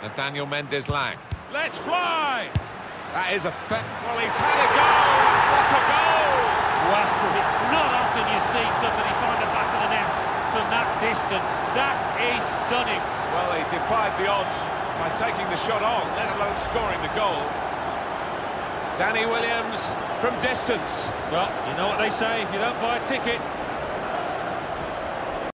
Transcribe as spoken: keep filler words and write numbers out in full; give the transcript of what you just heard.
Nathaniel Mendes-Lang. Let's fly! That is a fact. Well, he's had a go! What a goal! Well, it's not often you see somebody find the back of the net from that distance. That is stunning. Well, he defied the odds by taking the shot on, let alone scoring the goal. Danny Williams from distance. Well, you know what they say, if you don't buy a ticket,